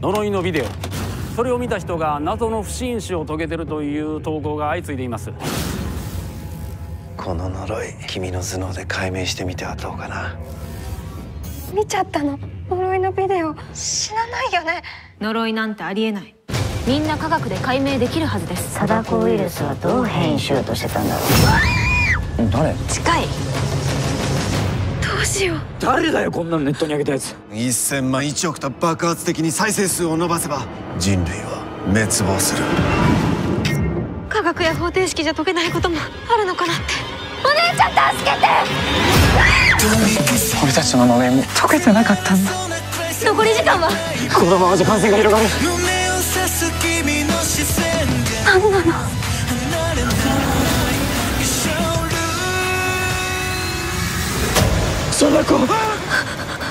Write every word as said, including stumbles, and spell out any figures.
呪いのビデオ、それを見た人が謎の不審死を遂げてるという投稿が相次いでいます。 この呪い、君の頭脳で解明してみてはどうかな。 見ちゃったの、呪いのビデオ。死なないよね。 呪いなんてありえない。みんな科学で解明できるはずです。 貞子ウイルスはどう変異しようとしてたんだろう。 誰？ 近い。 どうしよう。 誰だよ、こんなのネットに上げたやつ。 せんまんいちおくと爆発的に再生数を伸ばせば人類は滅亡する。 科学や方程式じゃ解けないこともあるのかなって。お姉ちゃん助けて。 俺たちの呪いも解けてなかったんだ。 残り時間は。 このままじゃ感染が広がる。 何なの。 貞子。